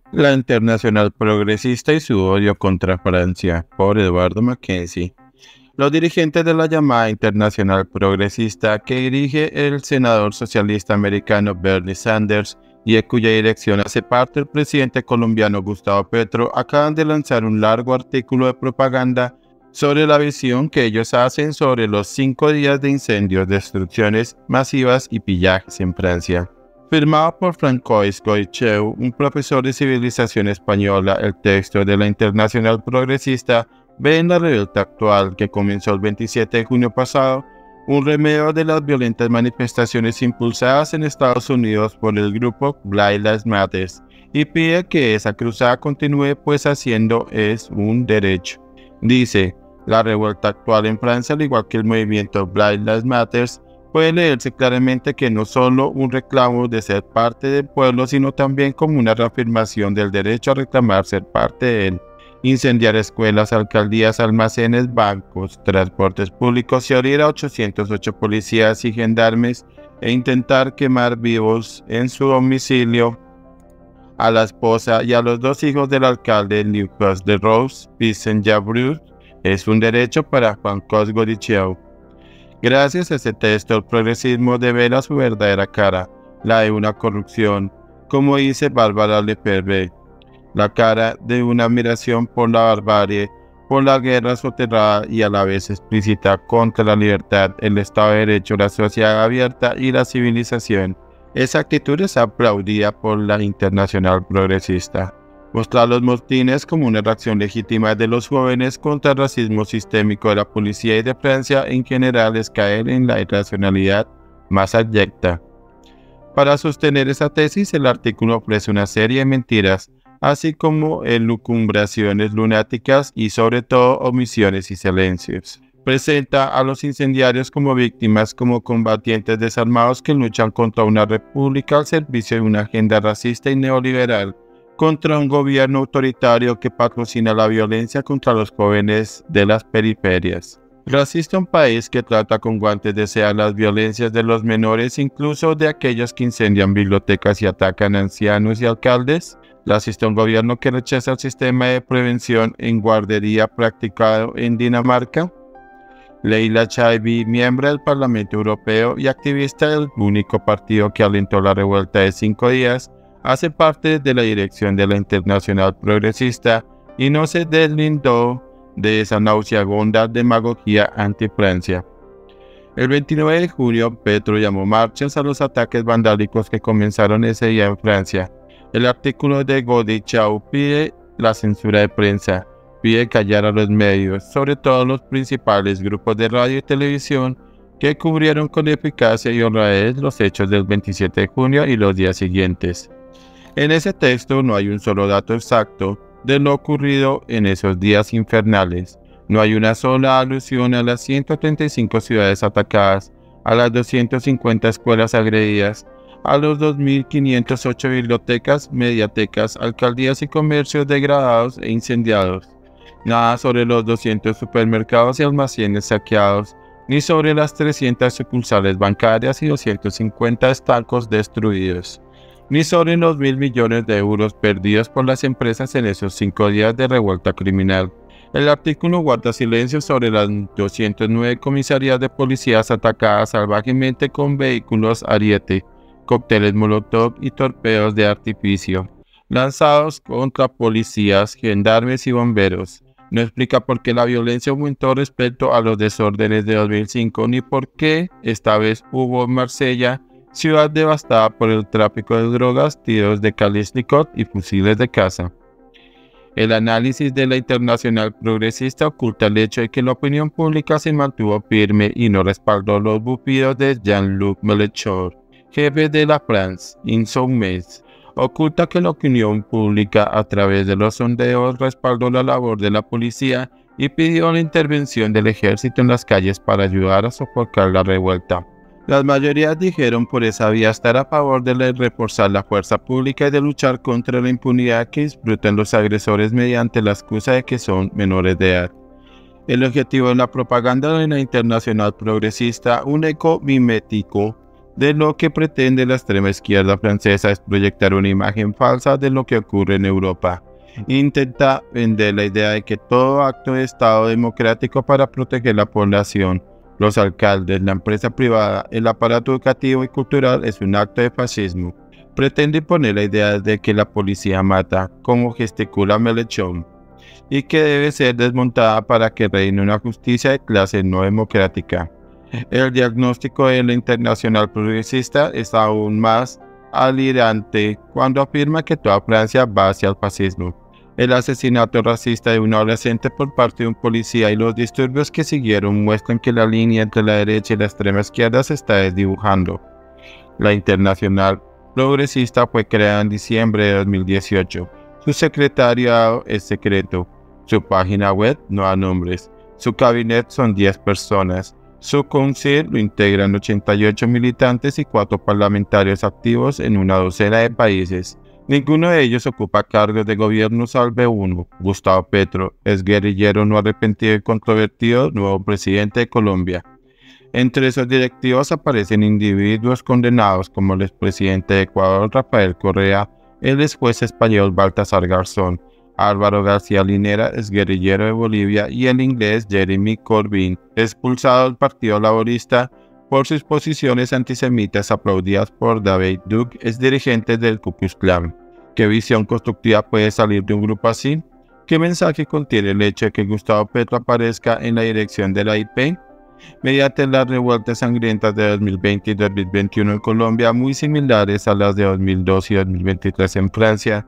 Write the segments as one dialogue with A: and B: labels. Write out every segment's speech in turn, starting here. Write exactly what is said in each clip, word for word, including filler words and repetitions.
A: La Internacional Progresista y su odio contra Francia, por Eduardo Mackenzie. Los dirigentes de la llamada Internacional Progresista, que dirige el senador socialista americano Bernie Sanders y de cuya dirección hace parte el presidente colombiano Gustavo Petro, acaban de lanzar un largo artículo de propaganda sobre la visión que ellos hacen sobre los cinco días de incendios, destrucciones masivas y pillajes en Francia. Firmado por Francois Goicheu, un profesor de civilización española, el texto de la Internacional Progresista ve en la revuelta actual, que comenzó el veintisiete de junio pasado, un remedio de las violentas manifestaciones impulsadas en Estados Unidos por el grupo Black Lives Matter y pide que esa cruzada continúe, pues haciendo es un derecho. Dice, la revuelta actual en Francia, al igual que el movimiento Black Lives Matter, puede leerse claramente que no solo un reclamo de ser parte del pueblo, sino también como una reafirmación del derecho a reclamar ser parte de él. Incendiar escuelas, alcaldías, almacenes, bancos, transportes públicos y herir a ochocientos ocho policías y gendarmes e intentar quemar vivos en su domicilio a la esposa y a los dos hijos del alcalde Nicolas de Rose, Vincent Jabrut, es un derecho para Francois Goicheu. Gracias a este texto, el progresismo devela su verdadera cara, la de una corrupción, como dice Bárbara Lefebvre, la cara de una admiración por la barbarie, por la guerra soterrada y a la vez explícita contra la libertad, el Estado de Derecho, la sociedad abierta y la civilización. Esa actitud es aplaudida por la Internacional Progresista. Mostrar los motines como una reacción legítima de los jóvenes contra el racismo sistémico de la policía y de Francia en general es caer en la irracionalidad más abyecta. Para sostener esa tesis, el artículo ofrece una serie de mentiras, así como elucubraciones lunáticas y sobre todo omisiones y silencios. Presenta a los incendiarios como víctimas, como combatientes desarmados que luchan contra una república al servicio de una agenda racista y neoliberal, contra un gobierno autoritario que patrocina la violencia contra los jóvenes de las periferias. Racista, un país que trata con guantes de seda las violencias de los menores, incluso de aquellos que incendian bibliotecas y atacan a ancianos y alcaldes. Racista, un gobierno que rechaza el sistema de prevención en guardería practicado en Dinamarca. Leila Chaibi, miembro del Parlamento Europeo y activista del único partido que alentó la revuelta de cinco días, hace parte de la dirección de la Internacional Progresista y no se deslindó de esa nauseabunda demagogia anti-Francia. El veintinueve de junio, Petro llamó marchas a los ataques vandálicos que comenzaron ese día en Francia. El artículo de Goicheu pide la censura de prensa, pide callar a los medios, sobre todo los principales grupos de radio y televisión que cubrieron con eficacia y honradez los hechos del veintisiete de junio y los días siguientes. En ese texto no hay un solo dato exacto de lo ocurrido en esos días infernales. No hay una sola alusión a las ciento treinta y cinco ciudades atacadas, a las doscientas cincuenta escuelas agredidas, a los dos mil quinientas ocho bibliotecas, mediatecas, alcaldías y comercios degradados e incendiados. Nada sobre los doscientos supermercados y almacenes saqueados, ni sobre las trescientas sucursales bancarias y doscientos cincuenta estancos destruidos, ni sobre los mil millones de euros perdidos por las empresas en esos cinco días de revuelta criminal. El artículo guarda silencio sobre las doscientas nueve comisarías de policías atacadas salvajemente con vehículos Ariete, cócteles Molotov y torpedos de artificio, lanzados contra policías, gendarmes y bomberos. No explica por qué la violencia aumentó respecto a los desórdenes de dos mil cinco, ni por qué esta vez hubo en Marsella, ciudad devastada por el tráfico de drogas, tiros de Kalashnikov y fusiles de caza. El análisis de la Internacional Progresista oculta el hecho de que la opinión pública se mantuvo firme y no respaldó los bufidos de Jean-Luc Mélenchon, jefe de la France Insoumise. Oculta que la opinión pública a través de los sondeos respaldó la labor de la policía y pidió la intervención del ejército en las calles para ayudar a sofocar la revuelta. Las mayorías dijeron por esa vía estar a favor de reforzar la fuerza pública y de luchar contra la impunidad que disfrutan los agresores mediante la excusa de que son menores de edad. El objetivo de la propaganda de la Internacional Progresista, un eco mimético De lo que pretende la extrema izquierda francesa es proyectar una imagen falsa de lo que ocurre en Europa. Intenta vender la idea de que todo acto de Estado democrático para proteger la población, los alcaldes, la empresa privada, el aparato educativo y cultural es un acto de fascismo. Pretende imponer la idea de que la policía mata, como gesticula Mélenchon, y que debe ser desmontada para que reine una justicia de clase no democrática. El diagnóstico de la Internacional Progresista es aún más alirante cuando afirma que toda Francia va hacia el fascismo. El asesinato racista de un adolescente por parte de un policía y los disturbios que siguieron muestran que la línea entre la derecha y la extrema izquierda se está desdibujando. La Internacional Progresista fue creada en diciembre de dos mil dieciocho. Su secretariado es secreto. Su página web no da nombres. Su gabinete son diez personas. Su council lo integran ochenta y ocho militantes y cuatro parlamentarios activos en una docena de países. Ninguno de ellos ocupa cargos de gobierno salvo uno, Gustavo Petro, es guerrillero no arrepentido y controvertido, nuevo presidente de Colombia. Entre esos directivos aparecen individuos condenados como el expresidente de Ecuador, Rafael Correa, el ex juez español Baltasar Garzón, Álvaro García Linera, es guerrillero de Bolivia, y el inglés Jeremy Corbyn, expulsado del Partido Laborista por sus posiciones antisemitas aplaudidas por David Duke, es dirigente del Ku Klux Klan. ¿Qué visión constructiva puede salir de un grupo así? ¿Qué mensaje contiene el hecho de que Gustavo Petro aparezca en la dirección de la I P? Mediante las revueltas sangrientas de dos mil veinte y dos mil veintiuno en Colombia, muy similares a las de dos mil dos y dos mil veintitrés en Francia,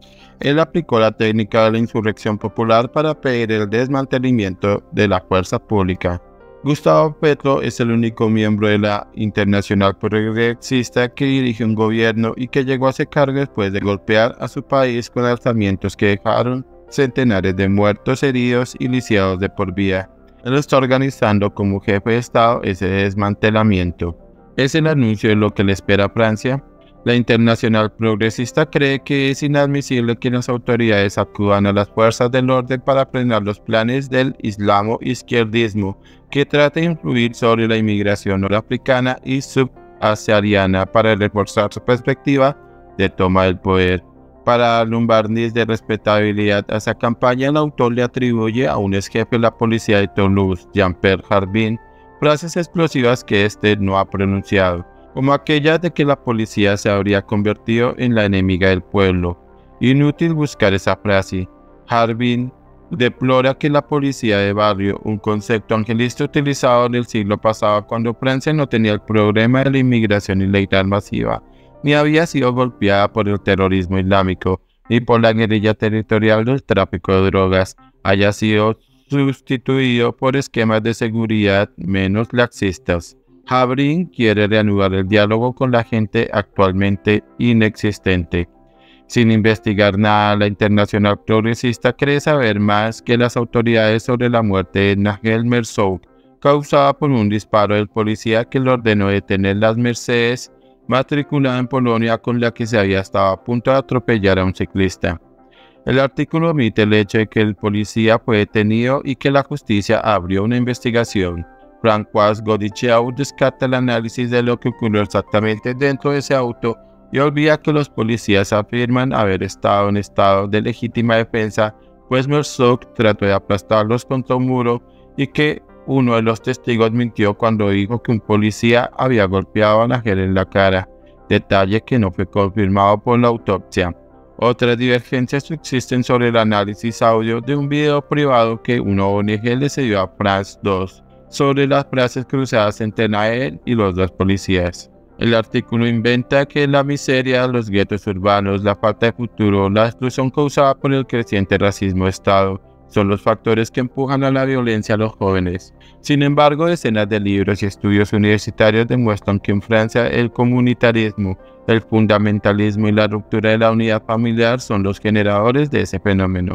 A: él aplicó la técnica de la insurrección popular para pedir el desmantelamiento de la fuerza pública. Gustavo Petro es el único miembro de la Internacional Progresista que dirige un gobierno y que llegó a ese cargo después de golpear a su país con alzamientos que dejaron centenares de muertos, heridos y lisiados de por vida. Él está organizando como jefe de Estado ese desmantelamiento. ¿Es el anuncio de lo que le espera a Francia? La Internacional Progresista cree que es inadmisible que las autoridades acudan a las fuerzas del orden para frenar los planes del islamo-izquierdismo que trata de influir sobre la inmigración norafricana y subsahariana para reforzar su perspectiva de toma del poder. Para darle un barniz de respetabilidad a esa campaña, el autor le atribuye a un ex jefe de la policía de Toulouse, Jean-Pierre Harbin, frases explosivas que éste no ha pronunciado, como aquella de que la policía se habría convertido en la enemiga del pueblo. Inútil buscar esa frase. Harbin deplora que la policía de barrio, un concepto angelista utilizado en el siglo pasado cuando Francia no tenía el problema de la inmigración ilegal masiva, ni había sido golpeada por el terrorismo islámico, ni por la guerrilla territorial del tráfico de drogas, haya sido sustituido por esquemas de seguridad menos laxistas. Harbin quiere reanudar el diálogo con la gente actualmente inexistente. Sin investigar nada, la Internacional Progresista cree saber más que las autoridades sobre la muerte de Nahel Merzoug, causada por un disparo del policía que le ordenó detener las Mercedes, matriculada en Polonia, con la que se había estado a punto de atropellar a un ciclista. El artículo omite el hecho de que el policía fue detenido y que la justicia abrió una investigación. François Godicheau descarta el análisis de lo que ocurrió exactamente dentro de ese auto y olvida que los policías afirman haber estado en estado de legítima defensa, pues Merzoug trató de aplastarlos contra un muro y que uno de los testigos mintió cuando dijo que un policía había golpeado a Nahel en la cara, detalle que no fue confirmado por la autopsia. Otras divergencias existen sobre el análisis audio de un video privado que una O N G le cedió a France dos sobre las frases cruzadas entre Nahel y los dos policías. El artículo inventa que la miseria, los guetos urbanos, la falta de futuro, la exclusión causada por el creciente racismo de Estado son los factores que empujan a la violencia a los jóvenes. Sin embargo, decenas de libros y estudios universitarios demuestran que en Francia el comunitarismo, el fundamentalismo y la ruptura de la unidad familiar son los generadores de ese fenómeno.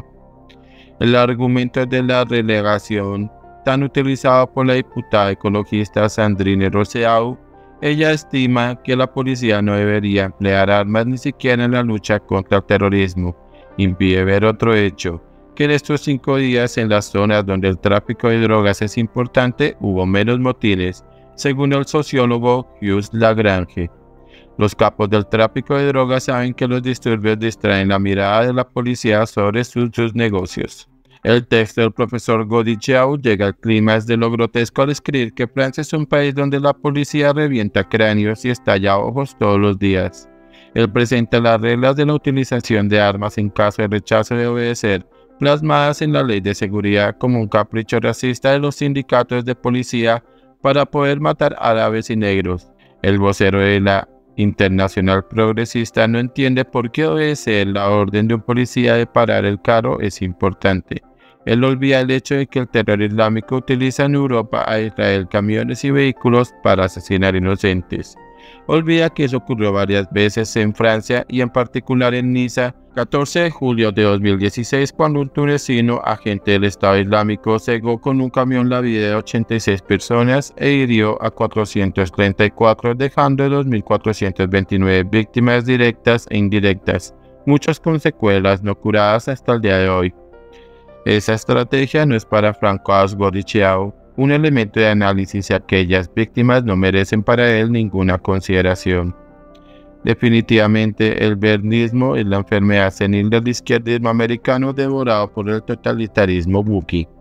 A: El argumento de la relegación, tan utilizado por la diputada ecologista Sandrine Rousseau, ella estima que la policía no debería emplear armas ni siquiera en la lucha contra el terrorismo. Impide ver otro hecho, que en estos cinco días en las zonas donde el tráfico de drogas es importante hubo menos motines, según el sociólogo Hughes Lagrange. Los capos del tráfico de drogas saben que los disturbios distraen la mirada de la policía sobre sus, sus negocios. El texto del profesor Godichiao llega al clímax de lo grotesco al escribir que Francia es un país donde la policía revienta cráneos y estalla ojos todos los días. Él presenta las reglas de la utilización de armas en caso de rechazo de obedecer, plasmadas en la ley de seguridad como un capricho racista de los sindicatos de policía para poder matar árabes y negros. El vocero de la Internacional Progresista no entiende por qué obedecer la orden de un policía de parar el carro es importante. Él olvida el hecho de que el terror islámico utiliza en Europa a Israel camiones y vehículos para asesinar inocentes. Olvida que eso ocurrió varias veces en Francia y en particular en Niza, catorce de julio de dos mil dieciséis, cuando un tunecino agente del Estado Islámico cegó con un camión la vida de ochenta y seis personas e hirió a cuatrocientas treinta y cuatro, dejando dos mil cuatrocientas veintinueve víctimas directas e indirectas, muchas con secuelas no curadas hasta el día de hoy. Esa estrategia no es para François Godichiao, un elemento de análisis y aquellas víctimas no merecen para él ninguna consideración. Definitivamente, el bernismo es la enfermedad senil del izquierdismo americano devorado por el totalitarismo buki.